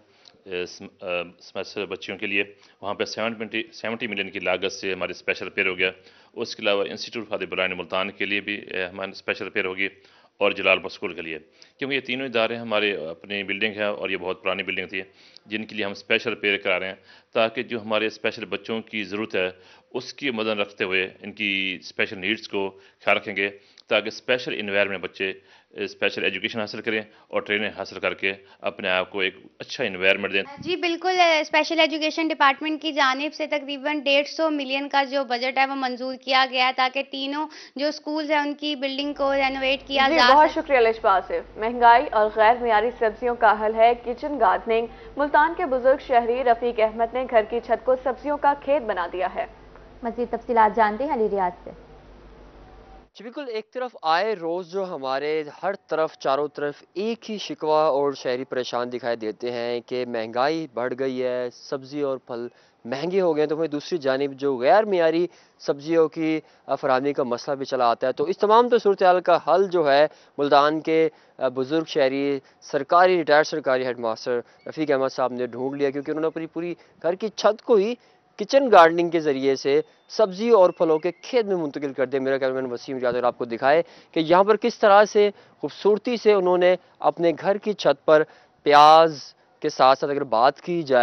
स्पेशल बच्चियों के लिए, वहाँ पे 70 मिलियन की लागत से हमारी स्पेशल रिपेयर हो गया। उसके अलावा institute for the blind Multan के लिए भी हमारी स्पेशल रिपेयर होगी और जलालपुर स्कूल के लिए, क्योंकि ये तीनों इदारे हमारे अपनी बिल्डिंग है और ये बहुत पुरानी बिल्डिंग थी जिनके लिए हम स्पेशल रिपेयर करा रहे हैं, ताकि जो हमारे स्पेशल बच्चों की ज़रूरत है उसकी मदद रखते हुए इनकी स्पेशल नीड्स को ख्याल रखेंगे, ताकि स्पेशल इन्वायरमेंट बच्चे स्पेशल एजुकेशन हासिल करें और ट्रेनिंग हासिल करके अपने आप को एक अच्छा इन्वायरमेंट दें। जी बिल्कुल, स्पेशल एजुकेशन डिपार्टमेंट की जानिब से तकरीबन 150 मिलियन का जो बजट है वो मंजूर किया गया ताकि तीनों जो स्कूल्स हैं उनकी बिल्डिंग को रेनोवेट किया जा सके। बहुत शुक्रिया अलिशा आसिफ। महंगाई और गैर मियारी सब्जियों का हल है किचन गार्डनिंग। मुल्तान के बुजुर्ग शहरी रफीक अहमद ने घर की छत को सब्जियों का खेत बना दिया है। मज़ीद तफसीलात जानते हैं अली रियाज से। जी बिल्कुल, एक तरफ आए रोज़ जो हमारे हर तरफ चारों तरफ एक ही शिकवा और शहरी परेशान दिखाई देते हैं कि महंगाई बढ़ गई है, सब्ज़ी और फल महंगे हो गए हैं, तो वहीं दूसरी जानिब जो गैर मियारी सब्जियों की फराहमी का मसला भी चला आता है। तो इस तमाम तो सूरत हाल का हल जो है मुल्तान के बुज़ुर्ग शहरी रिटायर्ड सरकारी हेड मास्टर रफ़ीक अहमद साहब ने ढूंढ लिया, क्योंकि उन्होंने अपनी पूरी घर की छत को ही किचन गार्डनिंग के ज़रिए से सब्जी और फलों के खेत में मुंतकिल कर दिया। मेरा कैमरामैन वसीम रियाज आपको दिखाए कि यहाँ पर किस तरह से खूबसूरती से उन्होंने अपने घर की छत पर प्याज के साथ साथ अगर बात की जाए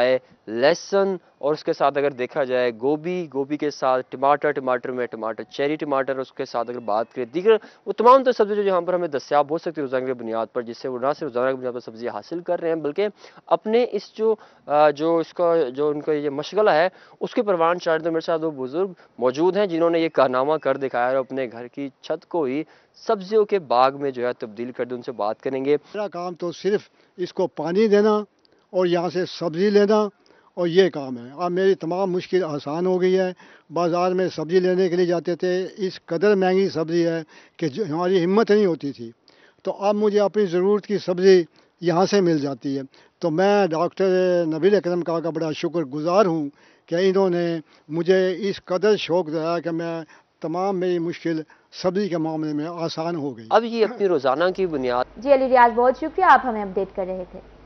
लहसुन और उसके साथ अगर देखा जाए गोभी के साथ टमाटर में टमाटर, चेरी टमाटर, उसके साथ अगर बात करें दीगर वो तमाम तो सब्जी जो यहाँ पर हमें दस्याब हो सकती है रोज़ाना की बुनियाद पर, जिससे वो ना सिर्फ रोज़ाना की बुनियाद पर सब्जी हासिल कर रहे हैं बल्कि अपने इस जो उनका ये मशगला है उसके परवान चार। तो मेरे साथ वो बुजुर्ग मौजूद हैं जिन्होंने ये कारनामा कर दिखाया और अपने घर की छत को ही सब्जियों के बाग में जो है तब्दील कर दी। उनसे बात करेंगे। मेरा काम तो सिर्फ इसको पानी देना और यहाँ से सब्जी लेना और ये काम है। अब मेरी तमाम मुश्किल आसान हो गई है। बाज़ार में सब्ज़ी लेने के लिए जाते थे, इस कदर महंगी सब्ज़ी है कि जो हमारी हिम्मत नहीं होती थी, तो अब मुझे अपनी ज़रूरत की सब्ज़ी यहाँ से मिल जाती है। तो मैं डॉक्टर नबील अकरम का बड़ा शुक्रगुज़ार हूँ कि इन्होंने मुझे इस कदर शौक़ दिलाया कि मैं तमाम मेरी मुश्किल सब्ज़ी के मामले में आसान हो गई। अब ये अपनी रोज़ाना की बुनियाद। जी अली रियाज, बहुत शुक्रिया, आप हमें अपडेट कर रहे थे।